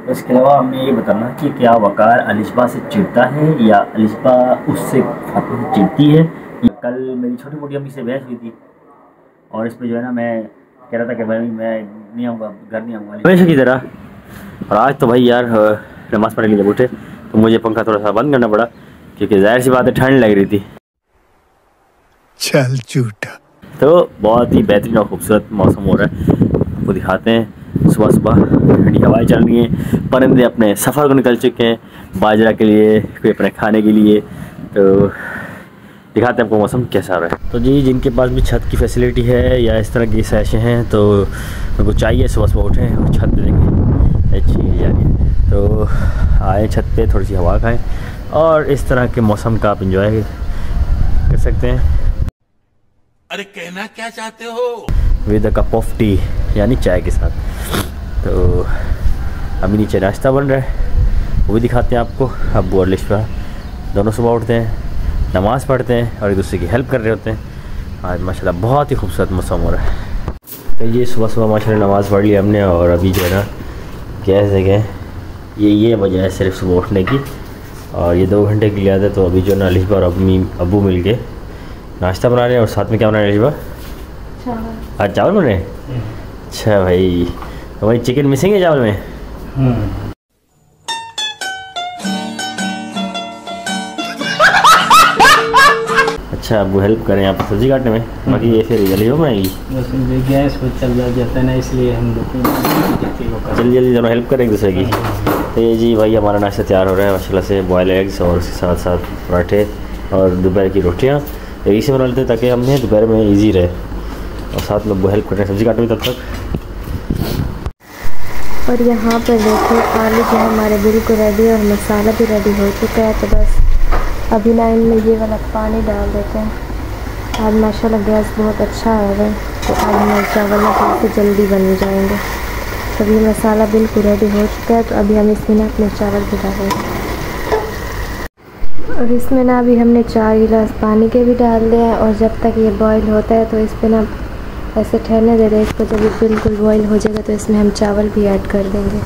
इसके अलावा हमें ये बताना कि क्या वकार अलिशबा से चिढ़ता है या अलिशबा उससे फातिमा से चिढ़ती है। कल मेरी छोटी मोटी अम्मी से बहस हुई थी और इस पर जो है ना मैं कह रहा था कि भाई मैं नहीं आऊँगा, घर नहीं आऊँगा हमेशा की तरह। और आज तो भाई यार नमाज़ पढ़ने के लिए जब उठे तो मुझे पंखा थोड़ा सा बंद करना पड़ा क्योंकि ज़ाहिर सी बात है ठंड लग रही थी। चल झूठा। तो बहुत ही बेहतरीन और खूबसूरत मौसम हो रहा है, आपको दिखाते हैं। सुबह सुबह ठंडी हवाएं चल रही हैं, परिंदे अपने सफ़र को निकल चुके हैं बाजरा के लिए, कोई अपने खाने के लिए। तो दिखाते हैं आपको मौसम कैसा हो रहा है। तो जी जिनके पास भी छत की फैसिलिटी है या इस तरह की सैशें हैं तो उनको चाहिए सुबह सुबह उठें और छत पे देखें अच्छी यानी, तो आए छत पे थोड़ी सी हवा खाएं और इस तरह के मौसम का आप इंजॉय कर सकते हैं। अरे कहना क्या चाहते हो? With a cup of tea यानी चाय के साथ। तो अभी नीचे नाश्ता बन रहा है, वो भी दिखाते हैं आपको। अब्बू और लिशा दोनों सुबह उठते हैं, नमाज़ पढ़ते हैं और एक दूसरे की हेल्प कर रहे होते हैं। आज माशाल्लाह बहुत ही खूबसूरत मौसम हो रहा है। तो ये सुबह सुबह माशाल्लाह नमाज़ पढ़ ली हमने और अभी जो है ना क्या जगह ये वजह है सिर्फ सुबह उठने की, और ये 2 घंटे की लिया था। तो अभी जो है ना लिशा और अब्बू मिल के नाश्ता बना रहे हैं और साथ में क्या बना रहे हैं लिशा? आज चावल बन रहे हैं। अच्छा भाई, तो भाई चिकन मिसिंग है चावल में। अच्छा अब्बू हेल्प करें आप सब्जी काटने में, बाकी ये फिर जल्दी हो पाएगी। बस गैस पर चल जाता है ना, इसलिए हम लोग जल्दी जल्दी दोनों हेल्प करें एक दूसरे की। तो ये जी भाई हमारा नाश्ता तैयार हो रहा है माशाल्लाह से, बॉयल एग्स और उसके साथ साथ पराठे और दोपहर की रोटियाँ एक से बना लेते हैं ताकि हमें दोपहर में इजी रहे, और साथ में वो हेल्प कर रहे हैं सब्जी काटने में तब तक। और यहाँ पर देखिए आलू जो हमारे बिल्कुल रेडी और मसाला भी रेडी हो चुका है। तो बस अभी ना इनमें ये वाला पानी डाल देते हैं। आज माशाल्लाह गैस बहुत अच्छा है, तो आज हमारे चावल ना काफ़ी जल्दी बन जाएंगे। तो अभी मसाला बिल्कुल रेडी हो चुका है, तो अभी हम इसमें ना अपने चावल भी डालेंगे। और इसमें ना अभी हमने 4 गिलास पानी के भी डाल दिए हैं, और जब तक ये बॉईल होता है तो इस पर ना ऐसे ठहरने दे रहे हैं इसको। जब ये बिल्कुल बॉईल हो जाएगा तो इसमें हम चावल भी ऐड कर देंगे।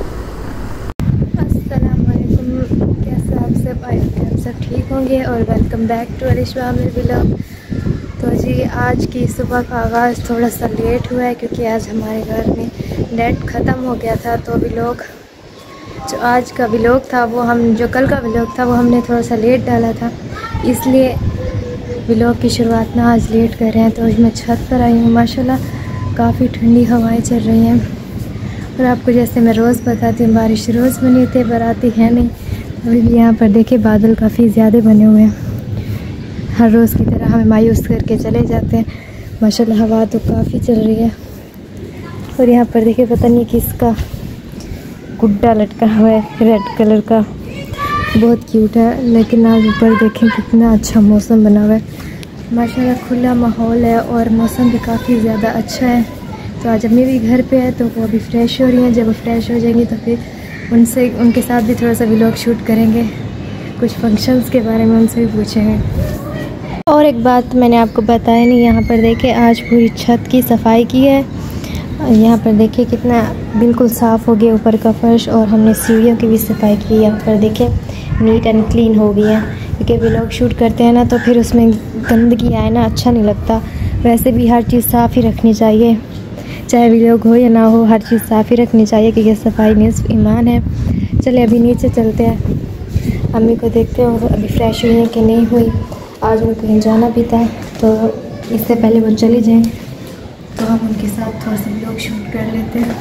अस्सलाम वालेकुम, कैसे आप सब? आप सब ठीक होंगे और welcome back to Alishba Aamir vlog. तो जी आज की सुबह का आगाज़ थोड़ा सा लेट हुआ है क्योंकि आज हमारे घर में नेट ख़त्म हो गया था। तो व्लॉग जो आज का व्लॉग था वो जो कल का व्लॉग था वो हमने थोड़ा सा लेट डाला था, इसलिए व्लॉग की शुरुआत ना आज लेट कर रहे हैं। तो मैं छत पर आई हूँ, माशाल्लाह काफ़ी ठंडी हवाएं चल रही हैं। और आपको जैसे मैं रोज़ बताती हूँ बारिश रोज़ बनी होती है पर आती है नहीं। अभी भी यहाँ पर देखिए बादल काफ़ी ज़्यादा बने हुए हैं, हर रोज़ की तरह हमें मायूस करके चले जाते हैं। माशाल्लाह हवा तो काफ़ी चल रही है। और यहाँ पर देखिए पता नहीं किसका गुड्डा लटका हुआ है रेड कलर का, बहुत क्यूट है। लेकिन आज ऊपर देखें कितना अच्छा मौसम बना हुआ है, माशाल्लाह खुला माहौल है और मौसम भी काफ़ी ज़्यादा अच्छा है। तो आज अम्मी भी घर पे है तो वो अभी फ्रेश हो रही हैं। जब वो फ्रेश हो जाएंगी तो फिर उनके साथ भी थोड़ा सा व्लॉग शूट करेंगे, कुछ फंक्शंस के बारे में उनसे भी पूछेंगे। और एक बात मैंने आपको बताया नहीं, यहाँ पर देखिए आज पूरी छत की सफाई की है। यहाँ पर देखिए कितना बिल्कुल साफ़ हो गया ऊपर का फर्श, और हमने सीढ़ियों की भी सफाई की है। यहाँ पर देखिए नीट एंड क्लीन हो गई है, क्योंकि व्लॉग शूट करते हैं ना तो फिर उसमें गंदगी आए ना अच्छा नहीं लगता। वैसे भी हर चीज़ साफ़ ही रखनी चाहिए, चाहे व्लॉग हो या ना हो, हर चीज़ साफ़ ही रखनी चाहिए क्योंकि सफाई निस्फ़ ईमान है। चलिए अभी नीचे चलते हैं, अम्मी को देखते हैं अभी फ्रेश हुई हैं कि नहीं हुई। आज उनको कहीं जाना भी था तो इससे पहले वो चली जाएँ तो हम उनके साथ थोड़ा सा व्लॉग शूट कर लेते हैं।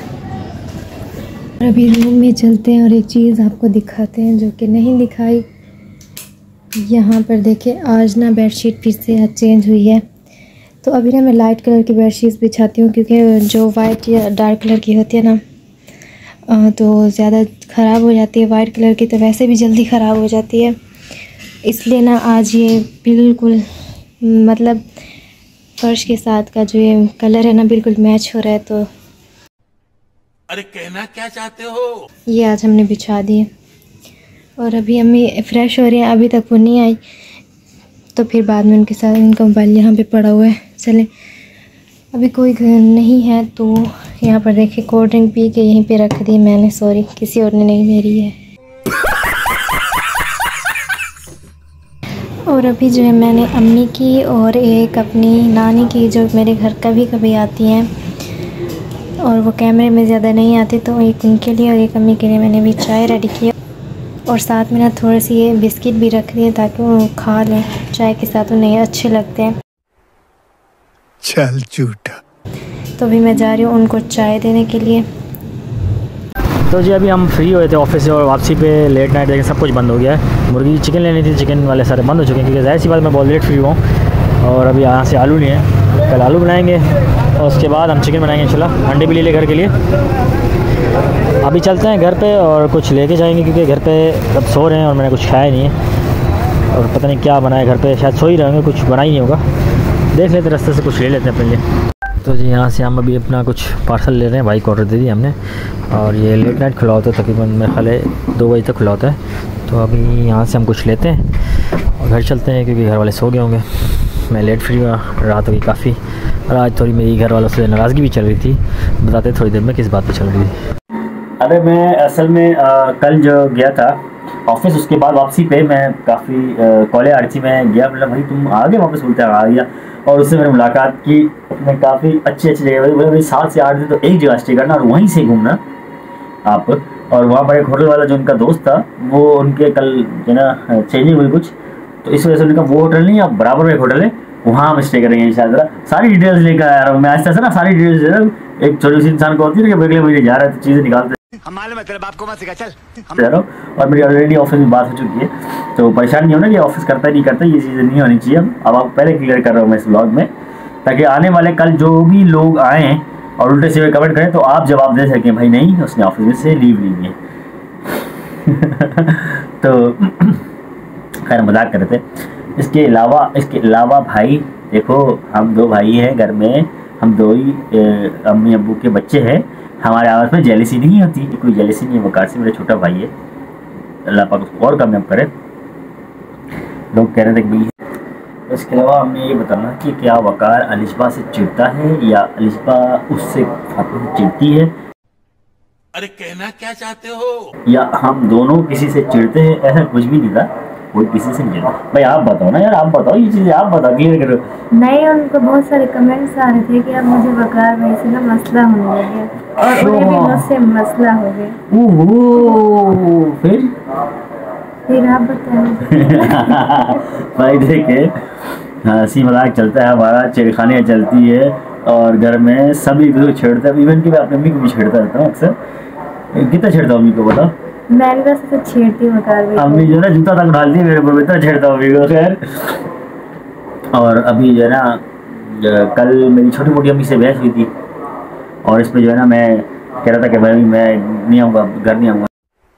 और अभी रूम में चलते हैं और एक चीज़ आपको दिखाते हैं जो कि नहीं दिखाई। यहाँ पर देखिए आज ना बेडशीट फिर से आज चेंज हुई है। तो अभी ना मैं लाइट कलर की बेडशीट्स बिछाती हूँ क्योंकि जो वाइट या डार्क कलर की होती है ना तो ज़्यादा ख़राब हो जाती है। वाइट कलर की तो वैसे भी जल्दी ख़राब हो जाती है, इसलिए ना आज ये बिल्कुल मतलब फर्श के साथ का जो ये कलर है ना बिल्कुल मैच हो रहा है। तो अरे कहना क्या चाहते हो? ये आज हमने बिछा दिए। और अभी अम्मी फ्रेश हो रही हैं, अभी तक वो नहीं आई तो फिर बाद में उनके साथ उनका मोबाइल यहाँ पे पड़ा हुआ है। चलें अभी कोई घर नहीं है तो यहाँ पर देखिए कोल्ड ड्रिंक पी के यहीं पे रख दी मैंने, सॉरी किसी और ने नहीं, मेरी है। और अभी जो है मैंने अम्मी की और एक अपनी नानी की, जो मेरे घर कभी कभी आती हैं और वो कैमरे में ज़्यादा नहीं आती, तो एक उनके लिए और एक अम्मी के लिए मैंने भी चाय रेडी की और साथ में ना थोड़ी सी ये बिस्किट भी रख दिए ताकि वो खा लें चाय के साथ, उन्हें अच्छे लगते हैं। चल झूठा। तो अभी मैं जा रही हूँ उनको चाय देने के लिए। तो जी अभी हम फ्री हुए थे ऑफिस से और वापसी पे लेट नाइट देखें सब कुछ बंद हो गया है। मुर्गी चिकन लेनी थी, चिकन वाले सारे बंद हो चुके हैं क्योंकि ज़ाहिर सी बात मैं बहुत लेट फ्री हुआ हूँ। और अभी यहाँ से आलू नहीं है, कल आलू बनाएंगे और उसके बाद हम चिकन बनाएंगे इंशाल्लाह। अंडे भी ले घर के लिए। अभी चलते हैं घर पे और कुछ लेके जाएंगे क्योंकि घर पे अब सो रहे हैं और मैंने कुछ खाया नहीं है और पता नहीं क्या बनाया घर पे, शायद सो ही रहेंगे, कुछ बना ही नहीं होगा। देख लेते रास्ते से कुछ ले लेते हैं अपने लिए। तो जी यहाँ से हम अभी अपना कुछ पार्सल ले रहे हैं, बाइक ऑर्डर दे दी हमने और ये लेट नाइट खुला होता है, तकरीबन मेरे ख्याल है 2 बजे तक खुला होता है। तो अभी यहाँ से हम कुछ लेते हैं और घर चलते हैं क्योंकि घर वाले सो गए होंगे। मैं लेट फ्री हुआ, रात हो गई काफ़ी और आज थोड़ी मेरी घर वालों से नाराज़गी भी चल रही थी। बताते थोड़ी देर में किस बात पर चल रही थी। अरे मैं असल में कल जो गया था ऑफिस, उसके बाद वापसी पे मैं काफ़ी कॉलेज आ रही थी, मैं गया, मतलब भाई तुम आ गए वापस, बोलते आ गया। और उससे मैंने मुलाकात की, मैं काफ़ी अच्छी जगह, बोले भाई 7 से 8 दिन तो एक जगह स्टे करना और वहीं से घूमना आप। और वहाँ पर एक होटल वाला जो उनका दोस्त था वो उनके कल जो ना चेंजिंग हुई कुछ, तो इस वजह से उनका वो होटल नहीं, अब बराबर में एक होटल है, वहाँ हम स्टे करेंगे इंशाल्लाह। सारी डिटेल्स लेकर आ रहा हूँ मैं, ऐसा ना सारी डिटेल्स दे रहा हूँ। एक छोटी सी इंसान को होती है कि अगले महीने जा रहा है तो चीज़ें निकालते चल। और मेरी ऑलरेडी ऑफिस में बात हो चुकी है, तो परेशान नहीं होना कि ऑफिस करता नहीं करता, ये चीज़ें नहीं होनी चाहिए। अब आप पहले क्लियर कर रहा हूँ मैं इस ब्लॉग में, ताकि आने वाले कल जो भी लोग आएँ और उल्टे सीधे कमेंट करें तो आप जवाब दे सकें भाई नहीं उसने ऑफिस में से लीव ली है। तो खैर मजाक कर रहे थे। इसके अलावा भाई देखो, हम 2 भाई हैं घर में, हम 2 ही अम्मी अब्बू के बच्चे हैं। हमारे आपस में जेलसी नहीं होती, कोई जेलसी नहीं है। वकार से मेरा छोटा भाई है, अल्लाह पाक उसको और कामयाब करे। लोग कह रहे थे कि भाई, इसके अलावा हमें ये बताना कि क्या वकार अलिशबा से चिढ़ता है या अलिशबा उससे फातिमा से चिढ़ती है, अरे कहना क्या चाहते हो, या हम दोनों किसी से चिढ़ते हैं। ऐसा कुछ भी नहीं था, कोई किसी से नहीं चिढ़ता। भाई आप बताओ ना यार, आप बताओ ये चीज़ें, आप बताओ, क्लियर करो। नहीं, उनको बहुत सारे कमेंट्स आ रहे थे कि अब मुझे वकार भाई से ना मसला होने लगे और उन्हें भी मुझसे मसला हो गया। ओहो, फिर आप बताएं। भाई देखे, हंसी मजाक चलता है हमारा, छेड़खानियाँ चलती है और घर में सभी को छेड़ता है, इवन कि मैं अपनी अम्मी को भी छेड़ता रहता हूँ अक्सर। कितना छेड़ता हूँ अम्मी को बताओ? मैं वैसे तो छेड़ती हूँ अम्मी जो है ना जूता तक डालती है मेरे ऊपर, इतना छेड़ता हूँ अम्मी को। खैर, और अभी जो है ना कल मेरी छोटी मोटी अम्मी से बहस हुई थी और इस पर जो है ना मैं कह रहा था कि भाई मैं नहीं आऊँगा, घर नहीं आऊँगा।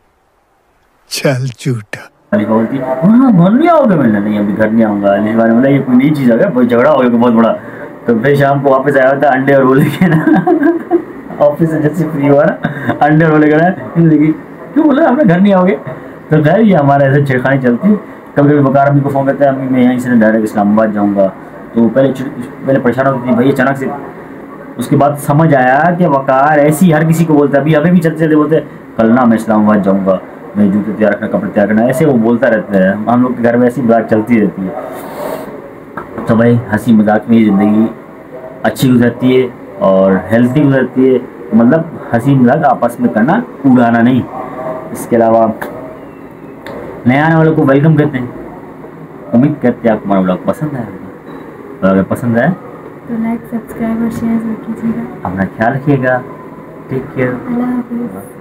चल झूठा। अलीफा बोलती हाँ घर नहीं आओगे, मैंने नहीं अभी घर नहीं आऊँगा। अलीफा ने बोला ये कोई नई चीज़ आ गया, कोई झगड़ा हो गया बहुत बड़ा। तो फिर शाम को वापस आया था अंडे और वो लेके ना ऑफिस से जैसे फ्री हुआ ना, अंडे और वो लेकर आया, क्यों बोला आपने घर नहीं आओगे। तो खैर ये हमारे ऐसे छेड़खानी चलती। कभी कभी बकार अम्मी को फ़ोन करते हैं, अम्मी मैं यहीं से डायरेक्ट इस्लामाबाद जाऊँगा। तो पहले परेशान होती थी भाई, अचानक से उसके बाद समझ आया कि वकार ऐसी हर किसी को बोलता है। अभी अभी भी चलते चलते बोलते कल ना मैं इस्लामाबाद जाऊँगा, मैं जूते तैयार रखना, कपड़े तैयार करना, ऐसे वो बोलता रहता है। हम लोग के घर में ऐसी मजाक चलती रहती है। तो भाई हंसी मजाक में ज़िंदगी अच्छी गुजरती है और हेल्थी गुजरती है। मतलब हंसी मजाक आपस में करना, उड़ाना नहीं। इसके अलावा नए आने वालों को वेलकम करते हैं। उम्मीद करते हैं आपको हमारा ब्लॉग पसंद आया होगा, और अगर पसंद आए तो लाइक, सब्सक्राइब और शेयर कीजिएगा। अपना ख्याल रखिएगा। Take care. अल्लाह हाफिज़।